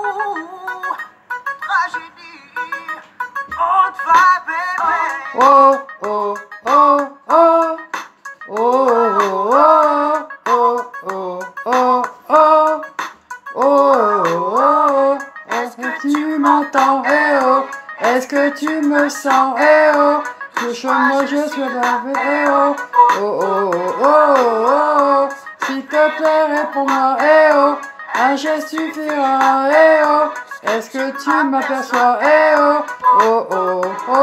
Tragédie, on va bébé. Oh, oh, oh, oh. Oh, oh, oh, oh, oh, oh, oh, est-ce que tu m'entends, eh oh, est-ce que tu me sens, eh oh, touche-moi, je suis lavé, eh oh, oh, oh, oh, oh, oh, s'il te plaît, réponds-moi, eh oh, un geste suffira, eh oh, est-ce que tu m'aperçois, eh oh, oh, oh, oh,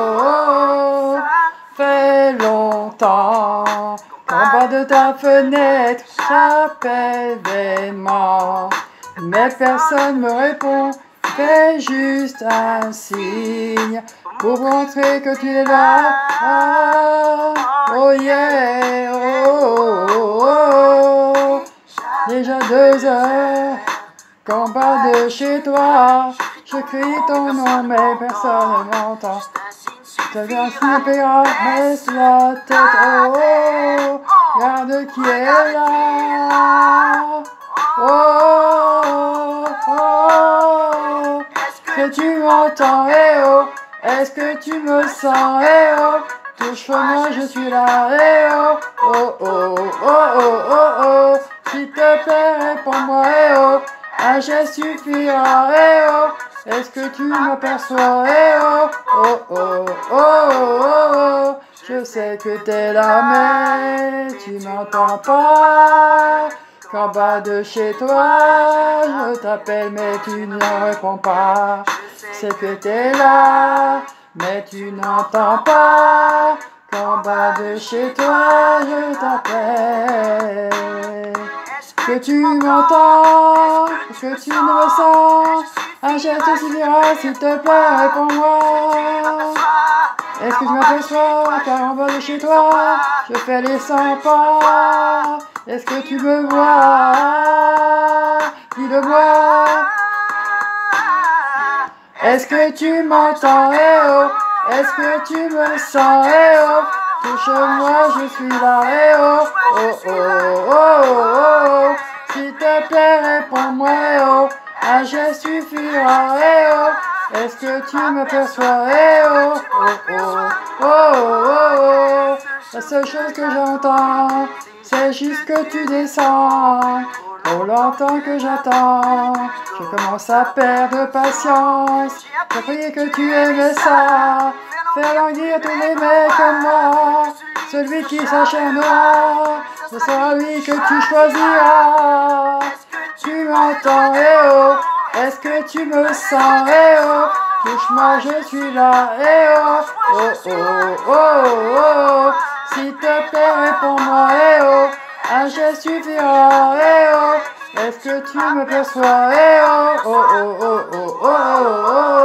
oh, fait longtemps qu'en bas de ta fenêtre, j'appelle vainement, mais personne me répond. Fais juste un signe pour montrer que tu es là. Ah, oh yeah, oh, oh, oh. Déjà 2 heures qu'en bas de chez toi, je crie ton nom mais personne ne m'entend. Ça vient si payant, baisse la tête, oh, oh, regarde qui est là. Oh, oh, oh, est-ce que tu m'entends, eh oh, est-ce que tu me sens, eh oh, touche-moi, je suis là, eh oh, oh, oh, oh, oh, oh, oh, s'il te plaît, réponds-moi, eh oh, un geste suffira, eh oh, est-ce que tu m'aperçois, eh oh, oh, oh, oh, oh, oh, je sais que t'es là, mais tu m'entends pas. Qu'en bas de chez toi, je t'appelle mais tu ne réponds pas. C'est que t'es là, mais tu n'entends pas. Qu'en bas de chez toi, je t'appelle. Que tu m'entends, que tu ne me sens. Un geste suffira, s'il te plaît, réponds-moi. Est-ce que tu m'aperçois, car en bas de chez toi, je fais les 100 pas. Est-ce que tu me vois? Dis-le-moi. Est-ce que tu m'entends, eh oh? Est-ce que tu me sens, eh oh? Touche-moi, je suis là, eh oh, oh, oh, oh, oh, oh. S'il te plaît, réponds-moi, eh oh, un geste suffira, eh oh. Est-ce que tu m'aperçois, eh oh, oh, oh, oh, oh, oh. La seule chose que j'entends, c'est juste que tu descends. Trop longtemps que j'attends, je commence à perdre patience. J'ai prié que tu aimais ça, faire languir tous les mecs comme moi. Celui qui s'acharnera, ce sera lui que tu choisiras. Tu m'entends, eh oh, est-ce que tu me sens, eh oh, touche-moi, je suis là, eh oh, oh, oh, oh, oh, oh. S'il te plaît, réponds-moi, eh oh, un geste suffira, eh oh, est-ce que tu me perçois, eh oh, oh, oh, oh, oh, oh, oh.